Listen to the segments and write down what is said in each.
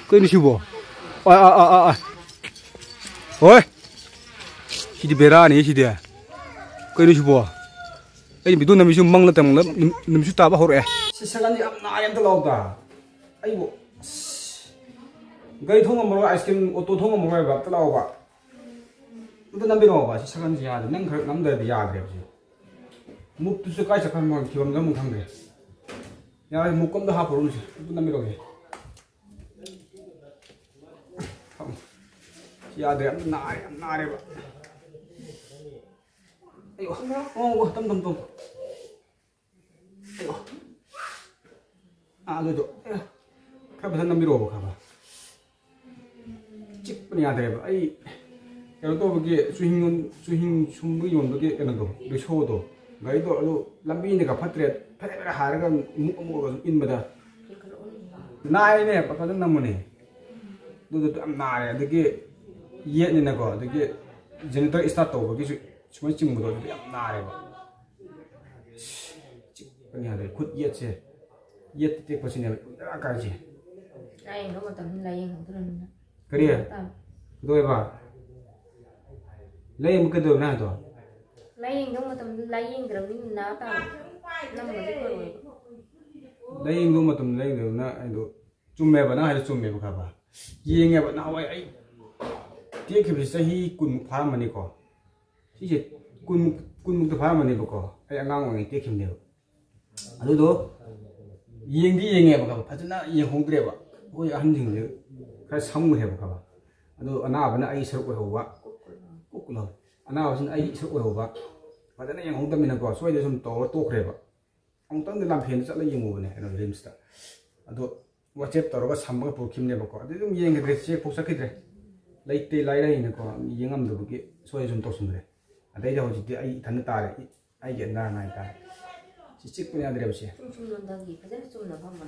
Cái này siêu ôi chị đi về ra này chị đi cái này siêu cái bị tuôn nằm siêu măng là tầm nằm siêu ta bao hồi sao cái này nãy em tôi lâu ta ai bộ cái thùng mà ice cream ô tô thùng mà vậy tôi lâu vậy tôi nằm bên ngoài vậy sao cái gì à nâng khởi nằm đây thì à cái gì mục tôi sẽ cái sao mà kiểu nó mục thằng đấy nhà mục cũng đã hấp rồi tôi nằm bên ngoài ya deh nari pak ayo oh tem ayo aduh tuh kenapa sana biru apa cik punya deh pak ay kalau tuh bagi suhing sumbu yon bagi kan tuh risau tuh nggak itu lu lambi ini kapat harga muk in beda nai nih apa kan namanya tuh nari degi iya nih nago, jadi jenitor start tuh, begitu cuma cimbu tuh, jadi nare ba. Cik, ini ada ikut iya sih, iya titik posisinya, agak sih. Lain, kamu tahu lain, betul nggak? Kerja, betul apa? Lain bukan tuh, nah tuh. Lain, kamu tahu lain terus ini nata, nama lagi kalau. Lain kamu tahu lain tuh, nah itu cuma apa, nah itu cuma apa? Iya nggak apa, nah awalnya dia kebisa hi kun farm mani ko si je kun muk farm mani ko ai angang ngi te kim ne adu do yeng di yeng ba ka phajna ye hong dre ba oi an jing le kha sam he ba ka ba adu ana ba na ai sar ko ho ba ku lo ana ba sin ai sar ko ho ba phajna yeng hong tam ne ko soi de sum to kre ba ong tang de lam phen cha la yeng mo ne ano rimsta adu whatsapp to ro ba sam ba pu kim ne ba ko adu dum yeng ge che pu sa ke dre Laite laira ini ko yengam do buki soya jun to sumre adai ja hoji ai than tare ai ge na nai ta chichik punya dre bse 좀 논다기 가장 좀 나가면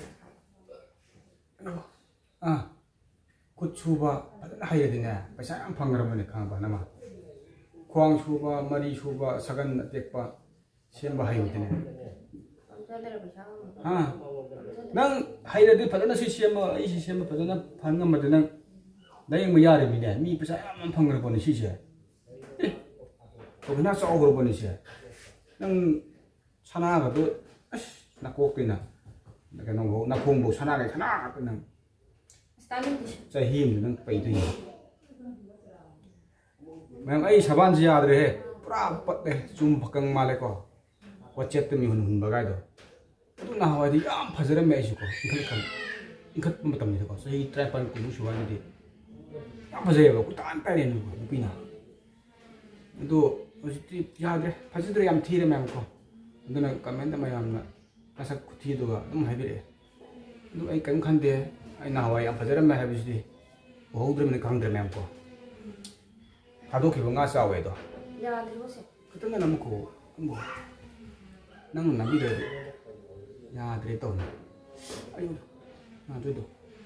kud chuba adana haye dine paisa am phangaramane khangba nama khwang chuba mari chuba sagan tekpa semba haye dine nang haye de padana si semba ai si semba padana phangam madana 나ing 뭐야래 미네 미 비싸 안 판거를 보는 시시해 그나 싸우고 보는 시해 난 사나가도 나 꼭이나 내가 너무 나 공부 사나게 사나 그냥 자 힘은 빼이더니 맹 아이 사반지 아들 해 뿌라 뻗대 좀 바강 말래고 어쨌든 미훈 바가도 또 나와디 야 파저를 매시고 이거 못합니다 거 저희 트래판 공부 좋아하는데 apa saja aku tak antar ni nu pina itu mesti ya deh pasti dari yang tiada memang kok itu nak komen sama yang nak rasa kuti itu kan itu mahir deh itu ay kan deh ay nawai yang pasti ramai habis deh oh udah menikah deh memang kok aduh kibung nggak sawa itu ya terus kita nggak nemu kok nemu nang nabi deh ya dari tahun ayo nah itu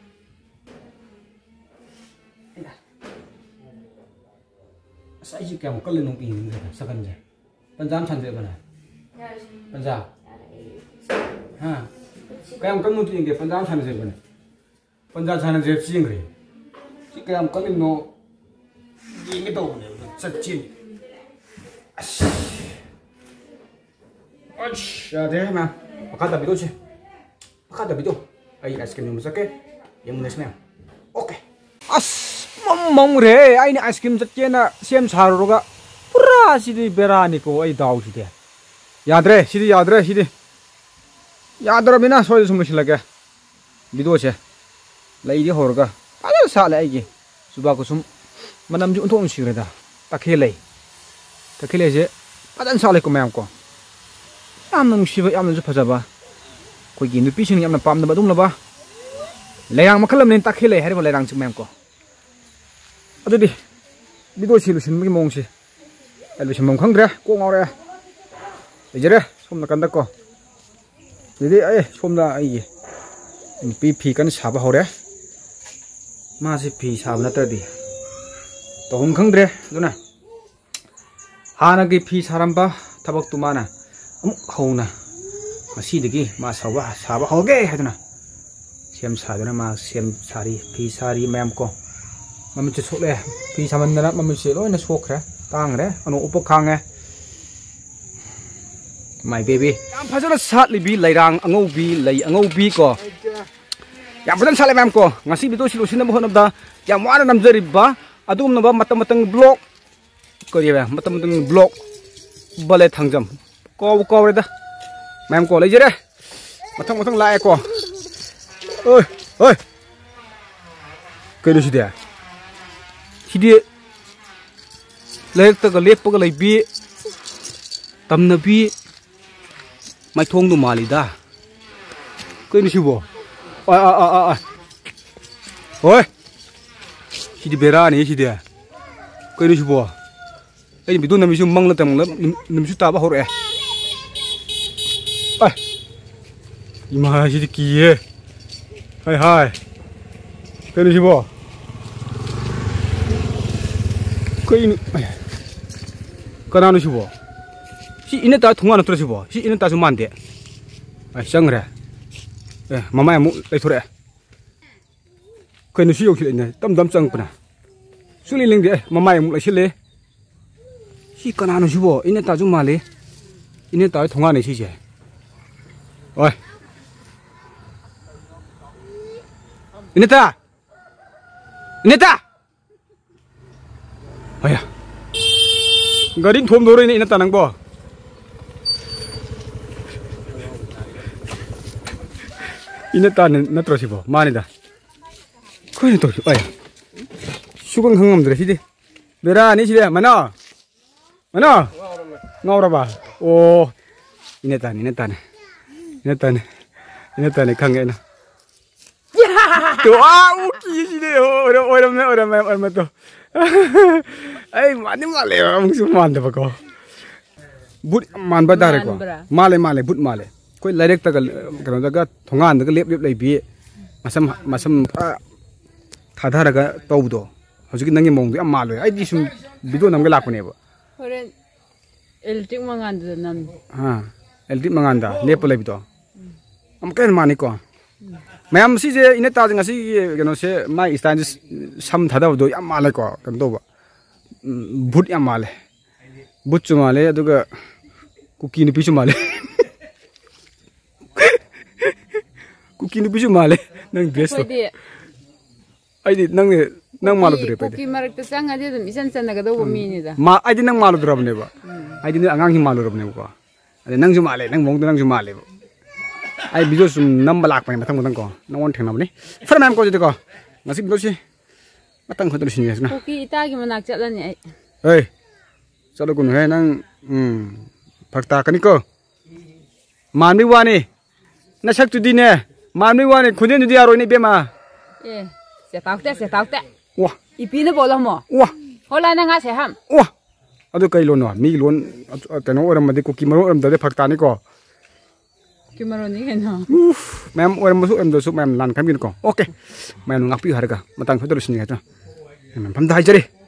sai chỉ kèm cất lên nông pin rồi sao cần gì Punjab chăn dễ bận à Punjab ha kèm cất nông pin cái Punjab chăn dễ bận Punjab chăn dễ gì người chỉ kèm cất lên nó gì cái đầu này rất chín 아, 네, 마. 바카다 비도지. 바카다 비도. 아이 아이스크림 좀 살게. 영문에서면. 오케이. 멍멍래 아이니 아이스크림 젖게나 셈 사로가 뿌라 시디 베라니고 아이 다우시데 야드레 시디 야드레 시디 야드라미나 소리 좀 실라게 비도체 레이디 호르가 아주 살래 이게 수바고 좀 만남 좀 통통 시그래다 딱해레 딱해레제 아단 살래 거 매amko ꯌꯥꯝꯅ ꯅꯨꯡꯁꯤꯕ ꯌꯥꯝꯅꯁꯨ ꯐꯖꯕ ꯑꯩꯈꯣꯏꯒꯤ ꯅꯨꯄꯤꯁꯤꯡ ꯌꯥꯝꯅ ꯄꯥꯝꯅꯕ ꯑꯗꯨꯒꯨꯝꯂꯕ ꯂꯩꯔꯥꯡ ꯃꯈꯜ ꯑꯃꯅꯤ ꯇꯥꯈꯦꯜꯂꯩ ꯍꯥꯏꯔꯤꯕ ꯂꯩꯔꯥꯡꯁꯤ ꯃꯌꯥꯝꯀꯣ ꯑꯗꯨꯗꯤ ꯚꯤꯗꯤꯑꯣꯁꯤ ꯂꯣꯏꯁꯤꯟꯕꯒꯤ ꯃꯑꯣꯡꯁꯤ ꯑꯩ ꯂꯣꯏꯁꯤꯟꯐꯝ ꯈꯪꯗ꯭ꯔꯦ ꯀꯣꯛ ꯉꯥꯎꯔꯦ ꯂꯩꯖꯔꯦ ꯁꯣꯝ ꯅꯥꯀꯟꯗꯀꯣ ꯑꯗꯨꯗꯤ ꯑꯩ ꯁꯣꯝꯗ ꯑꯩꯒꯤ ꯅꯨꯄꯤ ꯐꯤ ꯀꯟꯅ ꯁꯥꯕ ꯍꯧꯔꯦ ꯃꯥꯁꯤ ꯐꯤ ꯁꯥꯕ ꯅꯠꯇ꯭ꯔꯗꯤ ꯇꯧꯐꯝ ꯈꯪꯗ꯭ꯔꯦ ꯑꯗꯨꯅ ꯍꯥꯟꯅꯒꯤ ꯐꯤ ꯁꯥꯔꯝꯕ ꯊꯕꯛꯇꯨ ꯃꯥꯅ ꯑꯃꯨꯛ ꯍꯧꯅ ꯉꯁꯤꯗꯒꯤ ꯃꯥ ꯁꯥꯕ ꯍꯧꯒꯦ ꯍꯥꯏꯗꯨꯅ Xem xài đó mà xem sari phi sari mem ko mà mình chỉ số lẹ phi sao mình mà mình chỉ lỗi nó số khá tăng đấy anh ốp khang nghe my baby yam phải rất sát libi lấy rang angô bi ko yam phải sát lấy mem ko ngasi bitu silu sinam ho namda yam wara nam jari ba adum na ba matam block ko dia matam block bale thangjam ko da mem ko lấy jere matang lại ko ơi ơi cái gì đấy khi đi lấy tao cái lép cái lấy bi tầm na bi mai thong đồ mali da cái gì bộ ôi khi đi bera này khi đi cái gì bộ cái bị tu nằm xuống măng là tầm nằm xuống ta bao rồi ơi mà gì kia hai cái gì bộ cái nào nó gì bộ si ini ta thùng ăn tôi gì bộ si ini ta cuma ăn sang rồi mama em lấy thôi cái nó siêu khi này tâm sang bữa nào suy linh đi mama em lấy xí si cái nào nó gì bộ ini ta cuma lấy ini ta thùng ăn này gì chứ ôi ini ta aya garing thom dore ini ta nang bo ini ta na tro si bo mani da khoi to aya sugang hangam dre si di bera ni si de mana ngawra ba o ini ta ne khang na tuh uki sih deh orang tuh, mana musuh mana kok, but man badar kok, male but male, kau lerek tagal kalau tagal thongan tagal lep lagi, masam thadar aga tahu do, harus kita nangi mong tu male, di sum bidu namge laku nih bu. Orang eltik manganda nam. Eltik manganda, lep lagi tu, amkan mana kok. Ma'am सी जे इने ताज ngasi gano se mai stand sam thada do yam male ko kan do ba but yam male but chu male aduga kuki ni pichu male nang best ai di nang malu dre pa kuki marak ta sang ade dum isan san naga do mi ni da ma ai di nang malu drab ne ba ai di angang hi malu drab ne ko ade nang ju male nang mong nang ju male ai video sum number lak pai mathang ko nong theng nam ni fer nam ko jete ko ngasi video si matang khotor sin yes na kuki ita gi manak chatlan ni ai ei chalo kun he nang phakta kani ko manmi wani na sak tu di ne manmi wani khunjen ju di aroi ni bema se taukte wa ipi ne bola mo wa hola na nga se ham wa adu kai lon wa mi lon kano oram madi kuki maro oram da phakta ni ko Gimana nih kan? Mem orang masuk dosu mem lan kami ko. Oke. Mem ngapi harga. Matang foto sini aja. Mem pandai jadi.